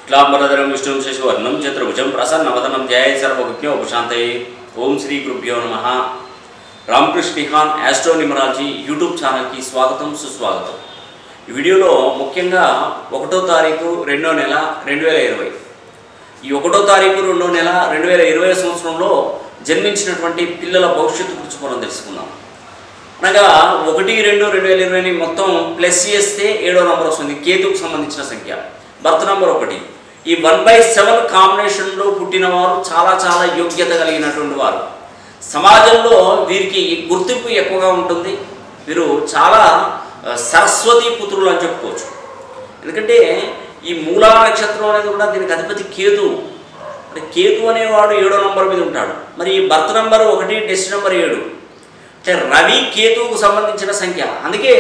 शुक्लांबरधरं विष्णुं शशिवर्णं चतुर्भुजं प्रसन्नवदनं ध्यायेत् सर्वविघ्नोपशान्तये। ओम श्री गुरुभ्यो नमः। Ramakrishna Nihan astro numerology YouTube channel की स्वागतम सुस्वागतम। ఈ వీడియోలో ముఖ్యంగా 1వ తారీఖు 2వ నెల 2020 ఈ 1వ తారీఖు 2వ నెల 2020 సంవత్సరంలో జన్మించినటువంటి పిల్లల భవిష్యత్తు గురించి మనం తెలుసుకుందాం. అనగా 1-2-2020 ని మొత్తం ప్లస్ చేస్తే 7వ నంబర్ వస్తుంది. కేతుకు సంబంధించిన సంఖ్య. Birth number 1. ఈ 1/7 కాంబినేషన్ లో పుట్టిన వారు చాలా చాలా యోగ్యత కలిగినటువంటి వారు. సమాజంలో వీరికి గుర్తింపు ఎక్కువగా ఉంటుంది. వీరు చాలా సరస్వతి పుత్రులు అని చెప్పుకోవచ్చు. ఎందుకంటే ఈ మూలా నక్షత్రం అనేది కూడా దీనికి అధిపతి కేతు. అంటే కేతు అనేవాడు 7వ నంబర్ మీద ఉంటాడు. మరి ఈ బర్త్ నంబర్ 1, డెస్ట్ నంబర్ 7. అంటే రవి కేతువుకు సంబంధించిన సంఖ్య. అందుకే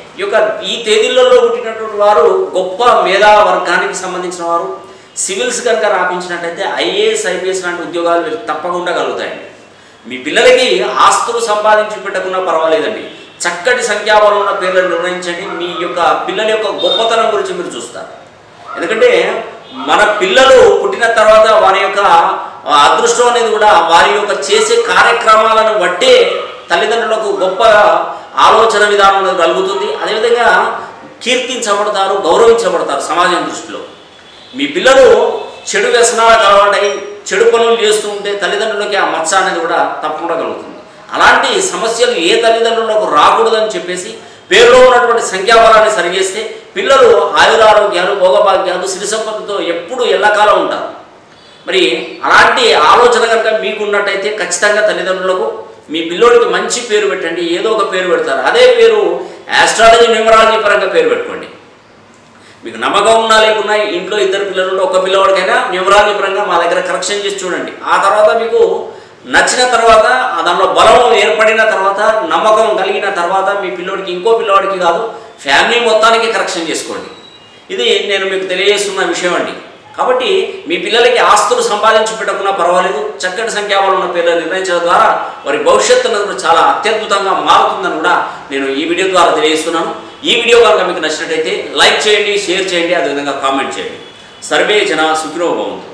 ఈ తేదీలలో పుట్టినటువంటి వారు గొప్ప మేధా వర్గానికి సంబంధించిన వారు. సివిల్స్ కనుక రాపించినట్టయితే ఐఏఎస్ ఐపీఎస్ లాంటి ఉద్యోగాలు తప్పకుండా కలుగుతాయండి. మీ పిల్లలకి ఆస్తులు సంపాదించి పెట్టకున్నా పర్వాలేదండి. చక్కటి సంఖ్యాబలం ఉన్న పేర్లను నిర్ణయించండి. మీ యొక్క పిల్లల యొక్క గొప్పతనం గురించి మీరు చూస్తారు. ఎందుకంటే మన పిల్లలు పుట్టిన తర్వాత వారి యొక్క అదృష్టం అనేది కూడా వారి యొక్క చేసే కార్యక్రమాలను బట్టే తల్లిదండ్రులకు గొప్ప ఆలోచన విధానం కలుగుతుంది. అదేవిధంగా కీర్తించబడతారు, గౌరవించబడతారు సమాజం దృష్టిలో. మీ పిల్లలు చెడు వ్యసనాలకు అలవాటై చెడు పనులు చేస్తూ ఉంటే తల్లిదండ్రులకి ఆ మచ్చ అనేది కూడా తప్పకుండా కలుగుతుంది. అలాంటి సమస్యలు ఏ తల్లిదండ్రులకు రాకూడదని చెప్పేసి పేరులో ఉన్నటువంటి సంఖ్యాబలాన్ని సరిచేస్తే పిల్లలు ఆయురారోగ్యాలు, భోగభాగ్యాలు, సిరి సంపదతో ఎప్పుడు ఎల్లకాలం ఉంటారు. మరి అలాంటి ఆలోచన కనుక మీకున్నట్టయితే ఖచ్చితంగా తల్లిదండ్రులకు మీ పిల్లోడికి మంచి పేరు పెట్టండి. ఏదో ఒక పేరు పెడతారు. అదే పేరు ఆస్ట్రాలజీ న్యూమరాలజీ పరంగా పేరు పెట్టుకోండి. మీకు నమ్మకం ఉన్నా లేకున్నా ఇంట్లో 2 పిల్లలు ఒక పిల్లవాడికైనా న్యూమరాలజీ పరంగా మా దగ్గర కరెక్షన్ చేసి చూడండి. ఆ తర్వాత మీకు నచ్చిన తర్వాత దానిలో బలం ఏర్పడిన తర్వాత నమ్మకం కలిగిన తర్వాత మీ పిల్లోడికి ఇంకో పిల్లవాడికి కాదు ఫ్యామిలీ మొత్తానికి కరెక్షన్ చేసుకోండి. ఇది నేను మీకు తెలియజేస్తున్న విషయం అండి. కాబట్టి మీ పిల్లలకి ఆస్తులు సంపాదించి పెట్టకున్నా పర్వాలేదు. చక్కటి సంఖ్యాబలం ఉన్న పేర్లు నిర్ణయించడం ద్వారా వారి భవిష్యత్తు చాలా అత్యద్భుతంగా మారుతుందని కూడా నేను ఈ వీడియో ద్వారా తెలియజేస్తున్నాను. ఈ వీడియో కనుక మీకు నచ్చినట్టయితే లైక్ చేయండి, షేర్ చేయండి, అదేవిధంగా కామెంట్ చేయండి. సర్వే జన సుఖినో భవంతు.